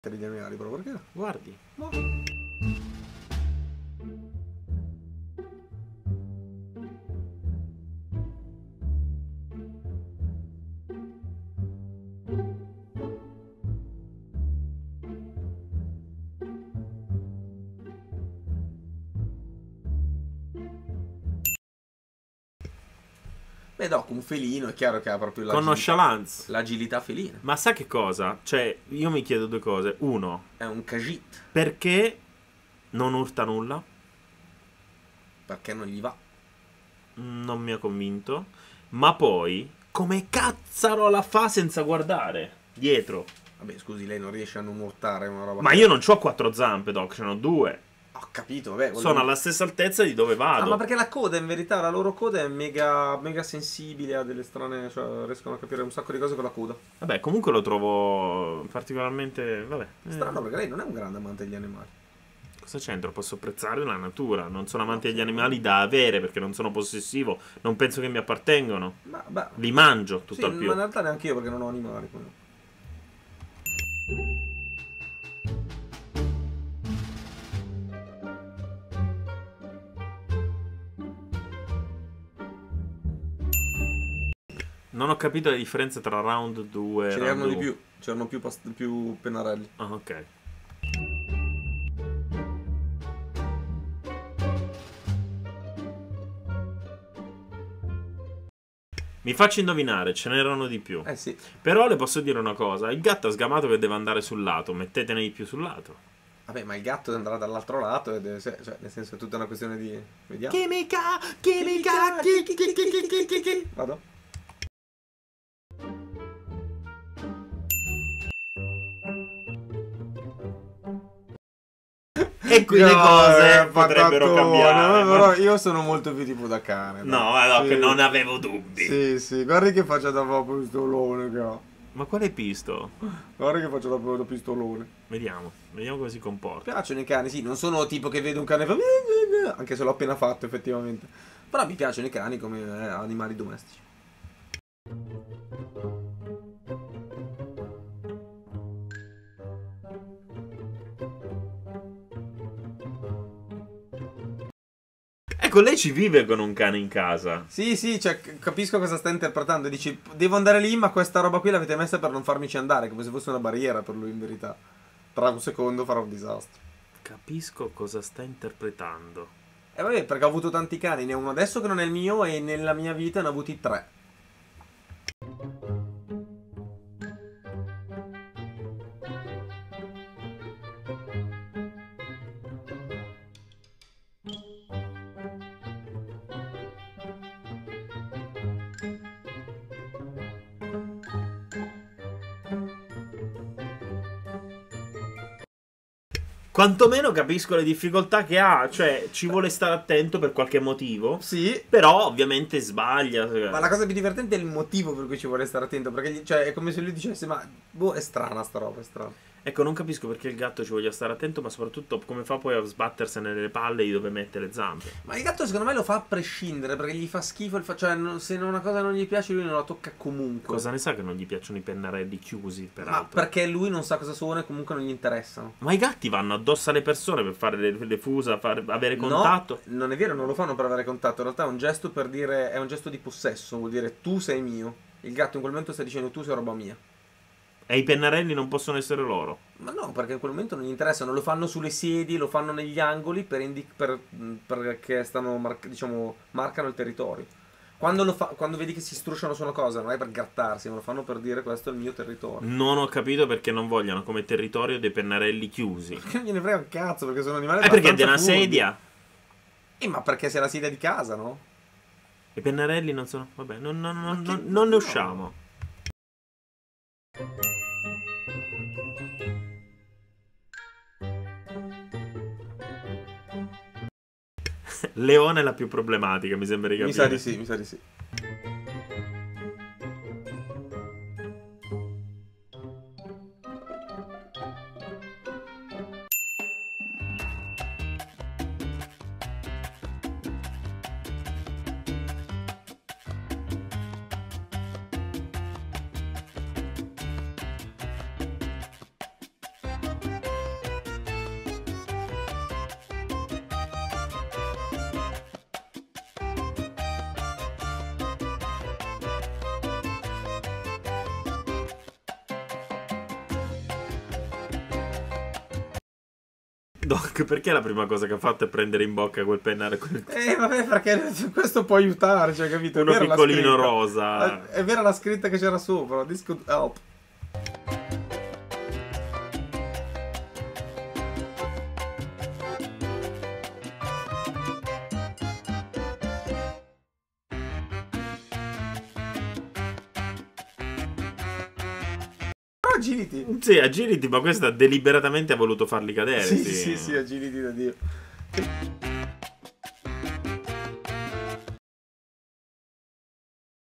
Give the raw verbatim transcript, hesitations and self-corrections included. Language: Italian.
Gli animali, però perché? Guardi. No. Beh, dopo un felino è chiaro che ha proprio Con nonchalance. l'agilità felina. Ma sa che cosa? Cioè, io mi chiedo due cose. Uno, È un Khajiit. perché non urta nulla? Perché non gli va. Non mi ha convinto. Ma poi, come cazzaro la fa senza guardare dietro? Vabbè, scusi, lei non riesce a non urtare una roba. Ma io non ho quattro zampe, Doc, ce n'ho due. Ho capito, vabbè. Sono volevo- alla stessa altezza di dove vado. Ah, ma perché la coda, in verità, la loro coda è mega, mega sensibile a delle strane. Cioè, riescono a capire un sacco di cose con la coda. Vabbè, comunque lo trovo particolarmente... Vabbè. eh, Strano, perché lei non è un grande amante degli animali. Cosa c'entro? Posso apprezzare la natura. Non sono amante degli animali da avere perché non sono possessivo. Non penso che mi appartengono. Ma, beh. Li mangio, tutto Sì, al ma più. in realtà neanche io perché non ho animali. quindi. Non ho capito la differenza tra round due e Ce round n'erano di uno. più. C'erano più, past- più pennarelli. Ah, ok. Mi faccio indovinare, ce n'erano di più. Eh sì. Però le posso dire una cosa: il gatto ha sgamato che deve andare sul lato. Mettetene di più sul lato. Vabbè, ma il gatto andrà dall'altro lato, ed è, cioè, nel senso è tutta una questione di... Vediamo. Chimica, chimica, chi, chi, chi, chi, chi, chi, chi. Vado? E qui le No, cose eh, potrebbero patatone, cambiare. Però ma- io sono molto più tipo da cane. No, dai. ma no, Sì. che non avevo dubbi. Sì, sì, guarda che faccia da proprio pistolone che ha. Ma quale pisto? Guarda che faccia da proprio da pistolone. Vediamo, vediamo come si Mi comporta. piacciono i cani, sì, non sono tipo che vedo un cane e fa... Anche se l'ho appena fatto effettivamente. Però mi piacciono i cani come eh, animali domestici. Ecco, lei ci vive con un cane in casa. Sì, sì, cioè, c- capisco cosa sta interpretando. Dici, devo andare lì, ma questa roba qui l'avete messa per non farmici andare, come se fosse una barriera per lui in verità. Tra un secondo farà un disastro. Capisco cosa sta interpretando. E vabbè, perché ho avuto tanti cani, ne ho uno adesso che non è il mio e nella mia vita ne ho avuti tre. Quantomeno capisco le difficoltà che ha. Cioè, ci vuole stare attento per qualche motivo. Sì, Però, ovviamente, sbaglia. ma la cosa più divertente è il motivo per cui ci vuole stare attento. Perché gli- cioè, è come se lui dicesse, ma boh, è strana sta roba, è strana. Ecco, non capisco perché il gatto ci voglia stare attento, ma soprattutto come fa poi a sbattersene nelle palle di dove mette le zampe. Ma il gatto secondo me lo fa a prescindere, perché gli fa schifo il fa- cioè non- se una cosa non gli piace lui non la tocca comunque. Cosa ne sa che non gli piacciono i pennarelli chiusi, Ma peraltro? perché lui non sa cosa suona e comunque non gli interessano. Ma i gatti vanno addosso alle persone per fare le, le fusa, fare, avere No, contatto. non è vero, non lo fanno per avere contatto. In realtà è un gesto per dire, è un gesto di possesso, vuol dire tu sei mio. Il gatto in quel momento sta dicendo tu sei roba mia. E i pennarelli non possono essere loro. Ma no, perché in quel momento non gli interessano, lo fanno sulle sedie, lo fanno negli angoli per indi- per- perché stanno mar- diciamo marcano il territorio. Quando, lo fa- quando vedi che si strusciano su una cosa, non è per grattarsi, ma lo fanno per dire questo è il mio territorio. Non ho capito perché non vogliono come territorio dei pennarelli chiusi. Perché non gliene frega un cazzo, perché sono animali È perché è di abbastanza una furbi. sedia. Eh, ma perché sei la sedia di casa, no? I pennarelli non sono... Vabbè, non, non- non- Ma che- non- non ne no. usciamo. Leone è la più problematica, mi sembra di Mi capire. sa di sì, mi sa di sì. Doc, perché la prima cosa che ha fatto è prendere in bocca quel pennare? Quel... Eh, vabbè, perché questo può aiutare, cioè, capito? È Uno vera la piccolino scritta. rosa. È vera la scritta che c'era sopra. This could help. Però agility. Sì, agility, ma questa deliberatamente ha voluto farli cadere. Sì, sì. sì, sì, agility da Dio.